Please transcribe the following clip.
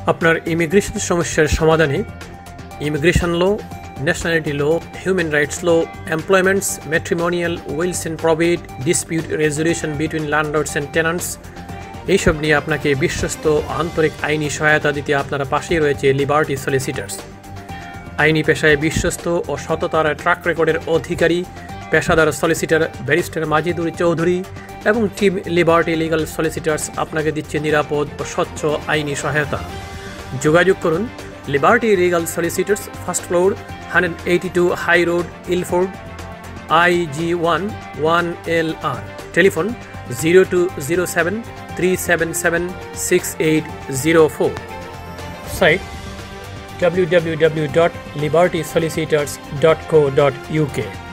আপনার ইমিগ্রেশন সমস্যার সমাধানে immigration law, nationality law, human rights law, employments, matrimonial, wills and probate, dispute resolution between landlords and tenants এইসব নিয়ে আপনাকে বিশ্বস্ত আন্তরিক আইনি সহায়তা দিতে আপনার পাশেই রয়েছে লিবার্টি সলিসিটার্স। আইনি পেশায় বিশ্বস্ত ও সততার ট্র্যাক রেকর্ডের অধিকারী পেশাদার সলিসিটার ব্যারিস্টার মাজিদুর চৌধুরী এবং টিম লিবার্টি লিগাল সলিসিটার্স আপনাকে দিচ্ছে নিরাপদ ও স্বচ্ছ আইনি সহায়তা। যোগাযোগ করুন Liberty Legal Solicitors, first floor, 182 High Road, Ilford, IG1 1LR। Telephone 0207 377 6804। Site www.libertysolicitors.co.uk।